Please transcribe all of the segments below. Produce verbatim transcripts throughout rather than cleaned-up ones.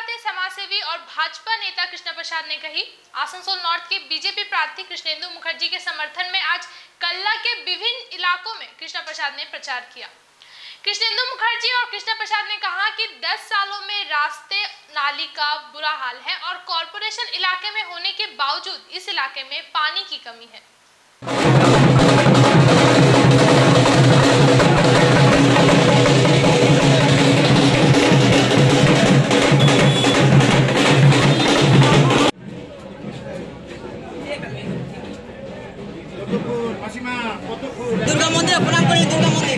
भारतीय समाजसेवी और भाजपा नेता कृष्णा प्रसाद ने कही। आसनसोल नॉर्थ के बीजेपी प्रार्थी कृष्णेंदु मुखर्जी के समर्थन में आज कल्ला के विभिन्न इलाकों में कृष्णा प्रसाद ने प्रचार किया। कृष्णेंदु मुखर्जी और कृष्णा प्रसाद ने कहा कि दस सालों में रास्ते नाली का बुरा हाल है और कॉरपोरेशन इलाके में होने के बावजूद इस इलाके में पानी की कमी है। दुर्गा मंदिर प्रणाम करें। दुर्गा मंदिर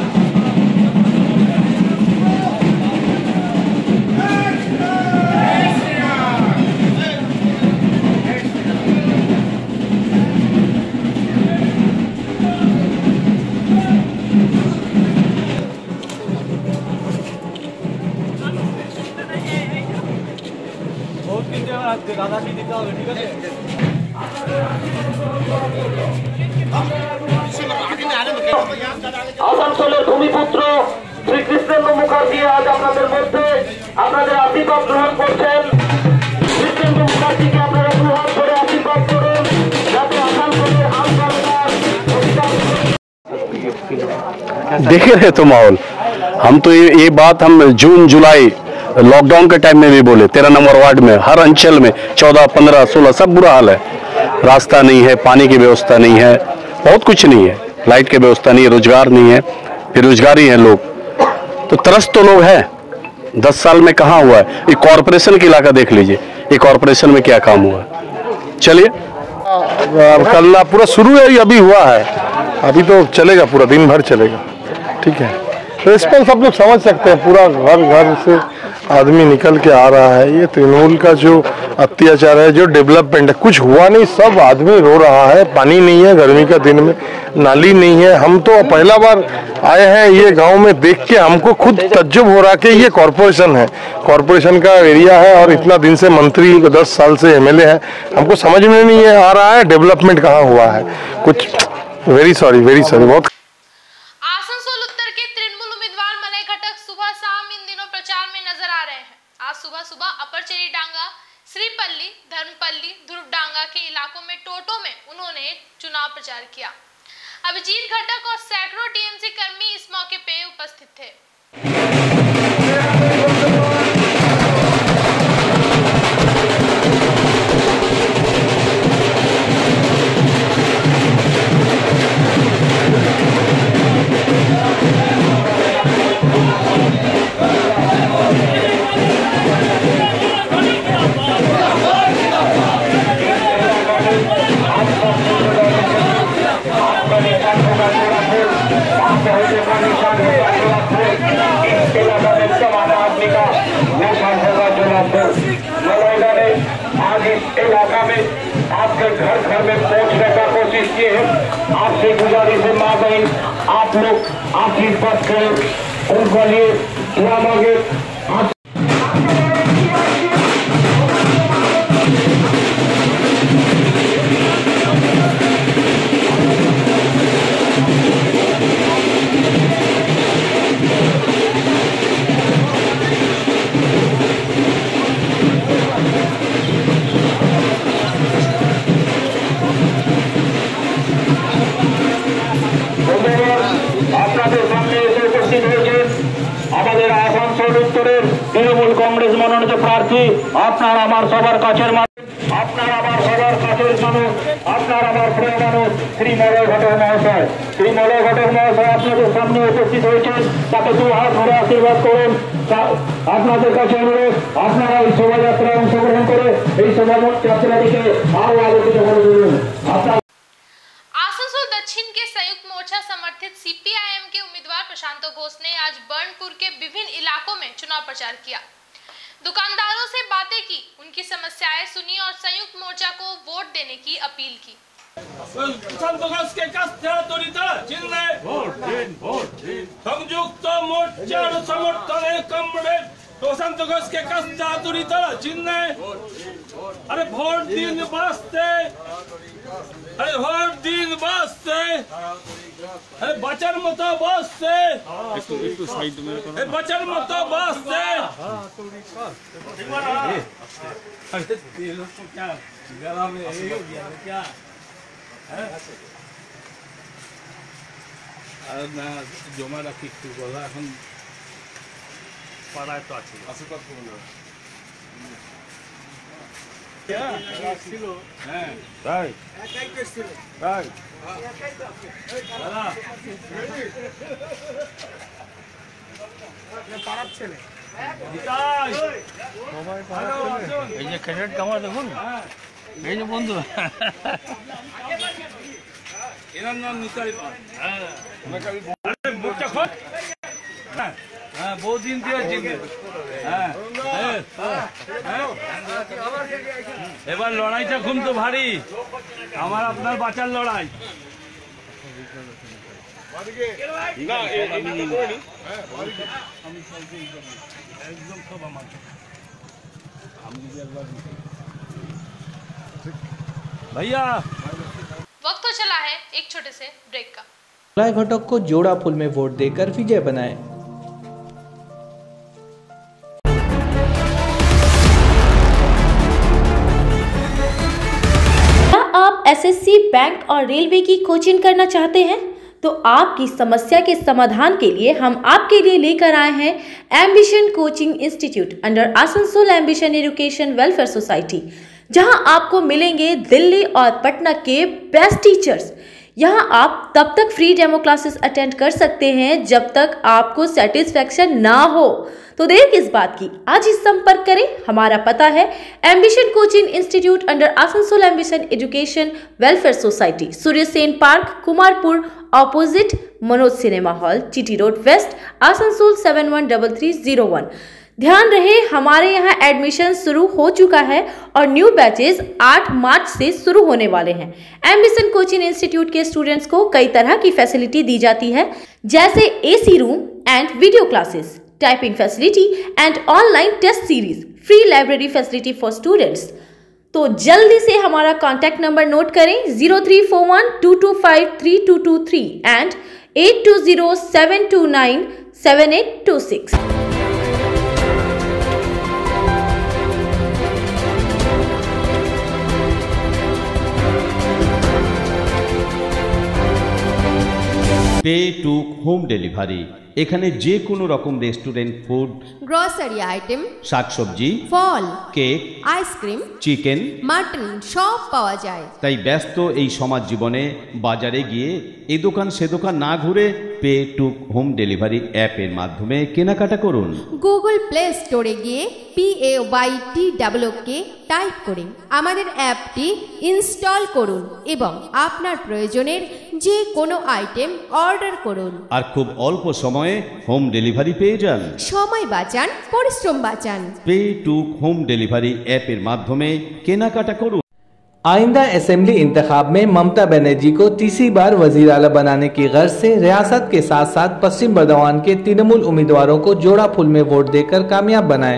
दादा की दिखा होगा, ठीक है। আসানসোলের ভূমিপুত্র শ্রী কৃষ্ণেন্দু মুখার্জি আজ আপনাদের মধ্যে আপনাদের আশীর্বাদ গ্রহণ করছেন। কৃষ্ণেন্দু মুখার্জিকে আপনারা দুহাত ধরে আশীর্বাদ করুন যাতে আসানসোলের আমজনতার देख रहे तो माहौल हम तो ये, ये बात हम जून जुलाई लॉकडाउन के टाइम में भी बोले। तेरह नंबर वार्ड में हर अंचल में चौदह पंद्रह सोलह सब बुरा हाल है। रास्ता नहीं है, पानी की व्यवस्था नहीं है, बहुत कुछ नहीं है, लाइट की व्यवस्था नहीं है, रोजगार नहीं है, बेरोजगारी है लोग, तो तरस तो लोग है। दस साल में कहाँ हुआ है? ये कॉरपोरेशन का इलाका देख लीजिए, ये कॉरपोरेशन में क्या काम हुआ। चलिए कल पूरा शुरू है, अभी हुआ है, अभी तो चलेगा, पूरा दिन भर चलेगा, ठीक है। रिस्पॉन्स सब लोग समझ सकते हैं, पूरा घर घर से आदमी निकल के आ रहा है। ये तृणमूल का जो अत्याचार है, जो डेवलपमेंट है, कुछ हुआ नहीं, सब आदमी रो रहा है। पानी नहीं है, गर्मी का दिन में नाली नहीं है। हम तो पहला बार आए हैं ये गांव में, देख के हमको खुद तज्जुब हो रहा कि ये कॉरपोरेशन है, कॉरपोरेशन का एरिया है और इतना दिन से मंत्री दस साल से एमएलए है, हमको समझ में नहीं आ रहा है डेवलपमेंट कहाँ हुआ है कुछ। वेरी सॉरी वेरी सॉरी बहुत। आसनसोल उत्तर के तृणमूल उम्मीदवार मलय घटक सुबह शाम इन दिनों प्रचार में नजर आ रहे हैं। आज सुबह सुबह अपर चेरीडांगा, श्रीपल्ली, धर्मपल्ली, ध्रुवडांगा के इलाकों में टोटो में उन्होंने चुनाव प्रचार किया। अभिजीत घटक और सैकड़ों टीएमसी कर्मी इस मौके पे उपस्थित थे। आज इस इलाका में आपके घर घर में पहुंचने का कोशिश किए हैं। आपसे गुजारिश है, माँ बहन आप लोग आशीर्वाद करें, उनके लिए दुआ मांगे। আমাদের আসানসোল উত্তরের তৃণমূল কংগ্রেস মনোনীত প্রার্থী আপনার আমার সবার কাছের মানুষ, আপনার আমার সবার কাছের মানুষ, আপনার আমার প্রিয় মানুষ শ্রী মলয় ঘটক মহাশয়। শ্রী মলয় ঘটক মহাশয় আপনাদের সামনে উপস্থিত হয়েছেন, তাকে দু হাত ধরে আশীর্বাদ করুন। আপনাদের কাছে অনুরোধ, আপনারা এই শোভাযাত্রায় অংশগ্রহণ করে এই শোভাযাত্রাটিকে আরো আলোকিত করে তুলুন। आसनसोल दक्षिण के संयुक्त मोर्चा समर्थित सीपीआईएम के उम्मीदवार प्रशांत घोष ने आज बर्नपुर के विभिन्न इलाकों में चुनाव प्रचार किया। दुकानदारों से बातें की, उनकी समस्याएं सुनी और संयुक्त मोर्चा को वोट देने की अपील की। संयुक्त मोर्चा समर्थन कमरेड प्रशांत घोष के कष्ट दुरित चिन्ह। अरे भोट दिन वास्ते, अरे भोट दिन वास्ते बचर मतो बसते একটু একটু সাইড মেরে করো এ बचर मतो बसते अरे ये लोग को क्या गला में ये हो गया क्या है আর না জমা রাখি একটু বলা এখন পাড়ায় তো আছে আছে কত না क्या ছিল হ্যাঁ তাই একাই করছিল তাই একাই তো দাদা আপনি পাড়ার ছেলে নিতাই সবাই পাড়ার ছেলে এই যে ক্যারেট কামার দেখুন এই যে বন্ধু এনার নাম নিতাই পাড় হ্যাঁ আমাকে আরে মুখটা খোল হ্যাঁ হ্যাঁ বহুত দিন দিয়ে জিন্দে হ্যাঁ হ্যাঁ এবার লড়াইটা খুব তো ভারী আমার আপনার বাঁচার লড়াই না একদম সব আমার भैया वक्त तो चला है एक छोटे से ब्रेक का। प्रलय घटक को जोड़ा पुल में वोट देकर विजय बनाएं। क्या आप एसएससी, बैंक और रेलवे की कोचिंग करना चाहते हैं? तो आपकी समस्या के समाधान के लिए हम आपके लिए लेकर आए हैं ambition coaching institute under Asansol ambition education welfare society, जहां आपको मिलेंगे दिल्ली और पटना के बेस्ट टीचर्स। यहां आप तब तक फ्री डेमो क्लासेस अटेंड कर सकते हैं जब तक आपको सेटिस्फेक्शन ना हो। तो देर किस बात की, आज ही संपर्क करें। हमारा पता है ambition coaching institute under Asansol ambition education welfare society, Surya Sen park, Kumarpur, opposite Manoj cinema hall, GT road west, Asansol seven one double three zero one. ध्यान रहे, हमारे यहाँ एडमिशन शुरू हो चुका है और न्यू बैचेस आठ मार्च से शुरू होने वाले हैं। एम्बिशन कोचिंग इंस्टीट्यूट के स्टूडेंट्स को कई तरह की फैसिलिटी दी जाती है, जैसे AC room and video classes, typing facility and online test series, free library facility for students. तो जल्दी से हमारा कॉन्टैक्ट नंबर नोट करें, zero three four one two two five three two two three and eight two zero seven two nine seven eight two six. Pay to home delivery এখানে যে কোনো রকম restaurant food, grocery item, শাকসবজি, ফল, cake, ice cream, chicken, mutton সব পাওয়া যায়। তাই ব্যস্ত এই সমাজ জীবনে বাজারে গিয়ে এ দোকান সে দোকান না ঘুরে পে টু হোম ডেলিভারি অ্যাপের মাধ্যমে কেনাকাটা করুন। গুগল প্লে স্টোরে গিয়ে P A Y T double K type করে আমাদের অ্যাপটি ইনস্টল করুন এবং আপনার প্রয়োজনের যে কোনো আইটেম অর্ডার করুন। আর খুব অল্প সময়ে হোম ডেলিভারি পেয়ে যান। সময় বাঁচান, পরিশ্রম বাঁচান। পে টু হোম ডেলিভারি অ্যাপের মাধ্যমে केनाकाटा करूं। आइंदा असेंबली इंतखाब में ममता बनर्जी को तीसरी बार वजीर आला बनाने की गर्ज से रियासत के साथ साथ पश्चिम बर्दवान के तृणमूल उम्मीदवारों को जोड़ा फूल में वोट देकर कामयाब बनाएं।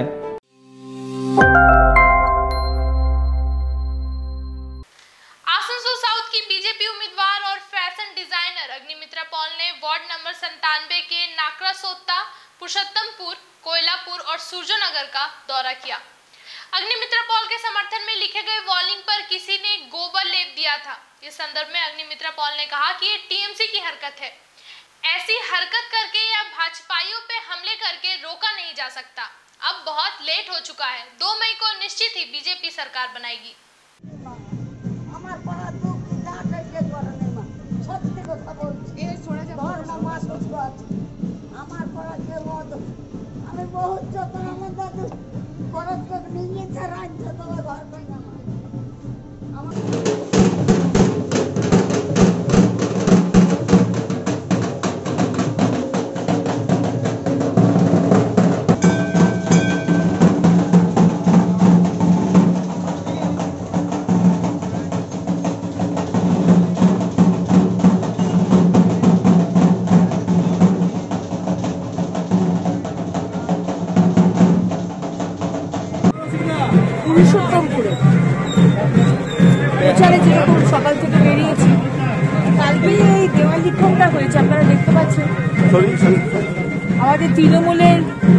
आसनसोल साउथ की बीजेपी उम्मीदवार और फैशन डिजाइनर अग्निमित्रा पॉल ने वार्ड नंबर संतानवे के नाकरासोत्ता, पुरुषोत्तमपुर, कोयलापुर और सूर्यनगर का दौरा किया। अग्निमित्रा पॉल के समर्थन में लिखे गए वॉलिंग पर किसी ने गोबर लेप दिया था। इस संदर्भ में अग्निमित्रा पॉल ने कहा कि ये टीएमसी की हरकत है, ऐसी हरकत करके या भाजपाइयों पे हमले करके रोका नहीं जा सकता। अब बहुत लेट हो चुका है, दो मई को निश्चित ही बीजेपी सरकार बनाएगी। পুরুষোত্তম করেছে আপনারা দেখতে পাচ্ছেন। আমাদের তৃণমূলের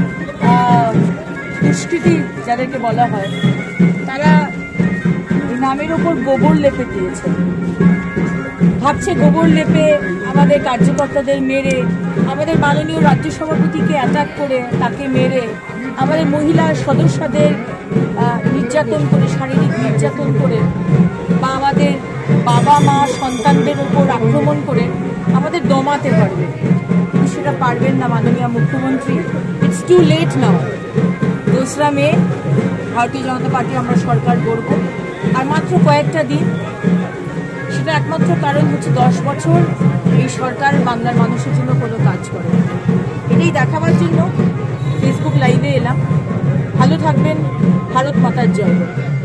দুষ্কৃতী যাদেরকে বলা হয় তারা নামের ওপর গোবর লেপে দিয়েছে, ভাবছে গোবর লেপে আমাদের কার্যকর্তাদের মেরে, আমাদের মাননীয় রাজ্য সভাপতিকে অ্যাটাক করে তাকে মেরে, আমাদের মহিলা সদস্যদের নির্যাতন করে, শারীরিক নির্যাতন করে, বা আমাদের বাবা মা সন্তানদের উপর আক্রমণ করে আমাদের দমাতে পারবে, কিন্তু সেটা পারবেন না মাননীয় মুখ্যমন্ত্রী। It's too late now. দোসরা মে ভারতীয় জনতা পার্টি আমরা সরকার গড়ব, আর মাত্র কয়েকটা দিন। সেটা একমাত্র কারণ হচ্ছে দশ বছর এই সরকার বাংলার মানুষের জন্য কোনো কাজ করে। এটাই দেখাবার জন্য ফেসবুক লাইভে এলাম। ভালো থাকবেন। ভারত মাতার জয়।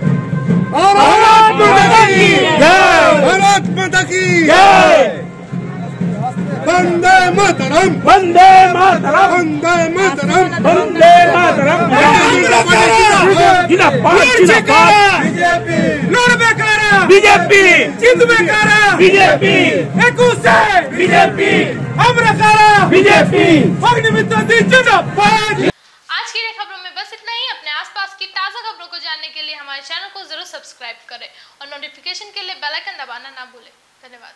भारत माता की जय। वंदे मातरम, वंदे मातरम, वंदे मातरम, वंदे मातरम। जिंदाबाद जिंदाबाद बीजेपी, लड़बेकारा बीजेपी, जितबेकारा बीजेपी, एकुशे बीजेपी, अमरकारा बीजेपी, अग्निमित्र दी जिंदाबाद। आज की खबरों में बस इतना ही। अपने आसपास की ताज़ा खबरों को जानने के लिए हमारे चैनल को जरूर सब्सक्राइब करें और नोटिफिकेशन के लिए बेल आइकन दबाना ना भूलें। धन्यवाद।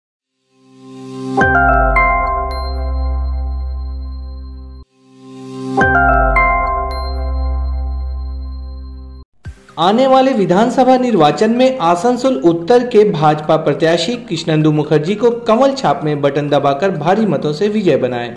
आने वाले विधानसभा निर्वाचन में आसनसोल उत्तर के भाजपा प्रत्याशी कृष्णेंदु मुखर्जी को कमल छाप में बटन दबाकर भारी मतों से विजय बनाएं।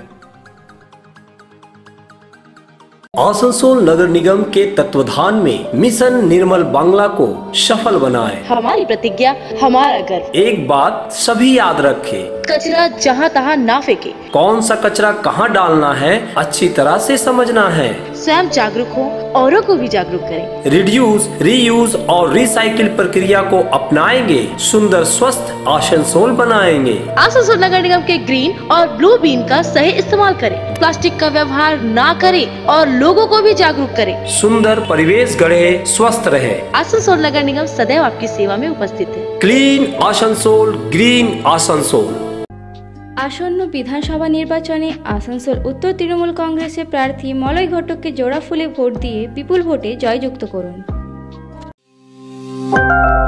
आसनसोल नगर निगम के तत्वाधान में मिशन निर्मल बांग्ला को सफल बनाएं। हमारी प्रतिज्ञा, हमारा गर्व। एक बात सभी याद रखें, कचरा जहाँ तहाँ ना फेंके। कौन सा कचरा कहाँ डालना है अच्छी तरह से समझना है। स्वयं जागरूक हो, औरों को भी जागरूक करें। रिड्यूस, रीयूज और रिसाइकिल प्रक्रिया को अपनाएंगे, सुंदर स्वस्थ आसनसोल बनाएंगे। आसनसोल नगर निगम के ग्रीन और ब्लू बीन का सही इस्तेमाल करें। प्लास्टिक का व्यवहार ना करें और लोगों को भी जागरूक करें। सुंदर परिवेश गढ़े, स्वस्थ रहे। आसनसोल नगर निगम सदैव आपकी सेवा में उपस्थित है। Clean Asansol, green Asansol. আসন্ন বিধানসভা নির্বাচনে আসানসোল উত্তর তৃণমূল কংগ্রেসের প্রার্থী মলয় ঘটককে জোড়া ফুলে ভোট দিয়ে বিপুল ভোটে জয়যুক্ত করুন।